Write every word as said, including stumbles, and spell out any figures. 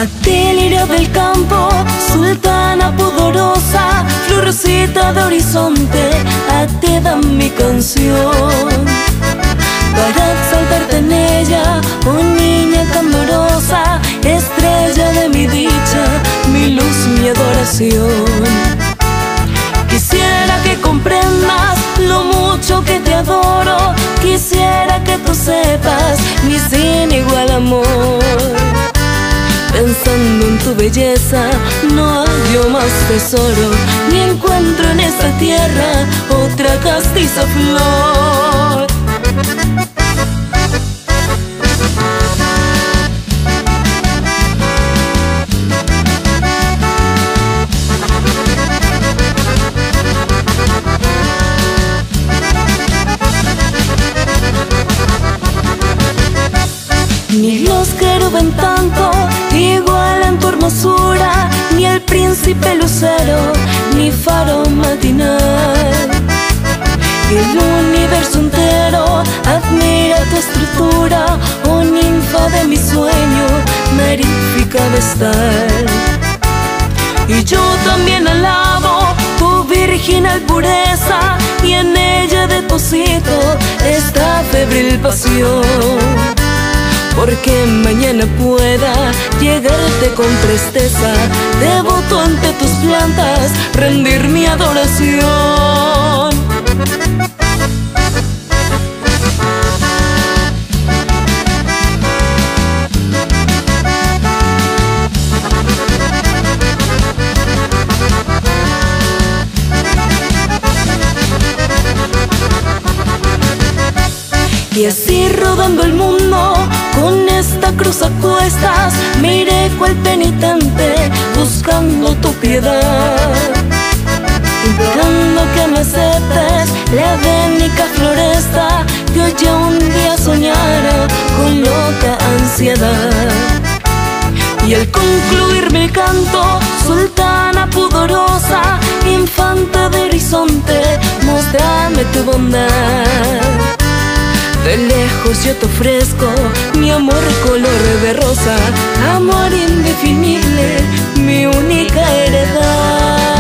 A ti, lirio del campo, sultana pudorosa, florcita de horizonte, a ti da mi canción. Para exaltarte en ella, oh niña candorosa, estrella de mi dicha, mi luz, mi adoración. Quisiera que comprendas lo mucho que te adoro, quisiera que tú sepas mi sin igual amor. Pensando en tu belleza, no hallo más tesoro, ni encuentro en esta tierra otra castiza flor. Ni los querubín tanto igualan tu hermosura, ni el príncipe lucero, ni faro matinal. El universo entero admira tu estructura, oh ninfa de mi sueño, magnífica de estar. Y yo también alabo tu virginal pureza, y en ella deposito esta febril pasión. Porque mañana pueda llegarte con presteza, devoto ante tus plantas, rendir mi adoración. Y así rodando el mundo, con esta cruz a cuestas, me iré cual penitente, buscando tu piedad, implorando que me aceptes la bénica floresta, que hoy ya un día soñara con loca ansiedad. Y al concluir mi canto, sultana pudorosa, infanta de horizonte, mostrame tu bondad. De lejos yo te ofrezco mi amor color de rosa, amor indefinible, mi única heredad.